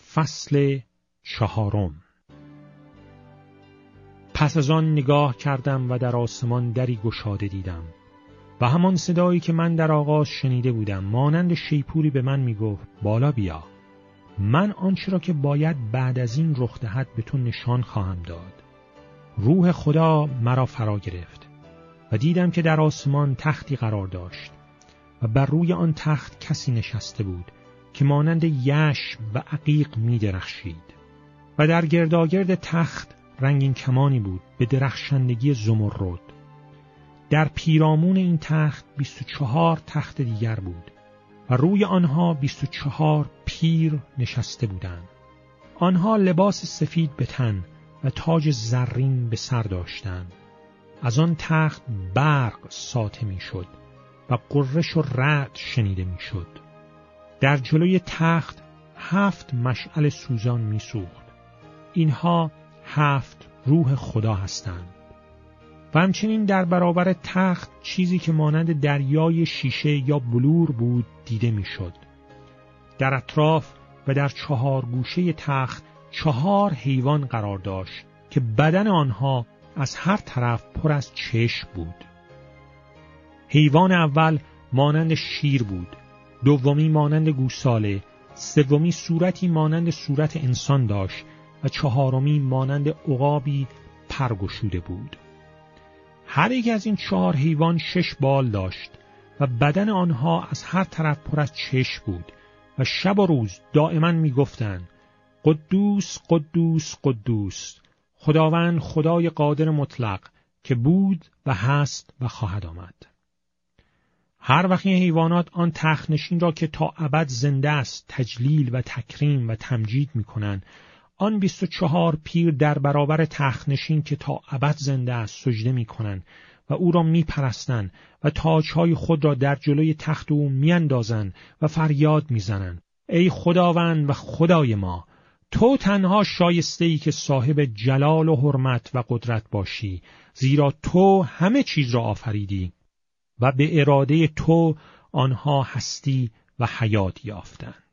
فصل 4. پس از آن نگاه کردم و در آسمان دری گشاده دیدم و همان صدایی که من در آغاز شنیده بودم مانند شیپوری به من میگفت بالا بیا، من آنچه را که باید بعد از این رخ دهد به تو نشان خواهم داد. روح خدا مرا فرا گرفت و دیدم که در آسمان تختی قرار داشت و بر روی آن تخت کسی نشسته بود که مانند یشم و عقیق می درخشید و در گرداگرد تخت رنگین کمانی بود به درخشندگی زمرد. در پیرامون این تخت 24 تخت دیگر بود و روی آنها 24 پیر نشسته بودند. آنها لباس سفید به تن و تاج زرین به سر داشتند. از آن تخت برق ساطع می شد و غرش و رعد شنیده می شد. در جلوی تخت 7 مشعل سوزان می سوخت. اینها 7 روح خدا هستند. و همچنین در برابر تخت چیزی که مانند دریای شیشه یا بلور بود دیده می شد. در اطراف و در 4 گوشه تخت 4 حیوان قرار داشت که بدن آنها از هر طرف پر از چشم بود. حیوان اول مانند شیر بود، دومی مانند گوساله، سومی صورتی مانند صورت انسان داشت و 4می مانند عقابی پرگشوده بود. هر یک از این 4 حیوان 6 بال داشت و بدن آنها از هر طرف پر از چشم بود و شب و روز دائما می گفتند قدوس قدوس قدوس، خداوند خدای قادر مطلق که بود و هست و خواهد آمد. هر وقت این حیوانات آن تخت نشین را که تا ابد زنده است تجلیل و تکریم و تمجید می کنند، آن 24 پیر در برابر تخت نشین که تا ابد زنده است سجده می کنند و او را می پرستند و تاجهای خود را در جلوی تخت او می اندازند و فریاد می زنند ای خداوند و خدای ما، تو تنها شایسته‌ای که صاحب جلال و حرمت و قدرت باشی، زیرا تو همه چیز را آفریدی و به اراده تو آنها هستی و حیات یافتند.